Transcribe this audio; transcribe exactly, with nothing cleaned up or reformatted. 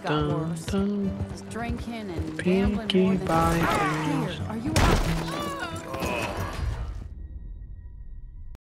got worse. Just drinking and gambling more than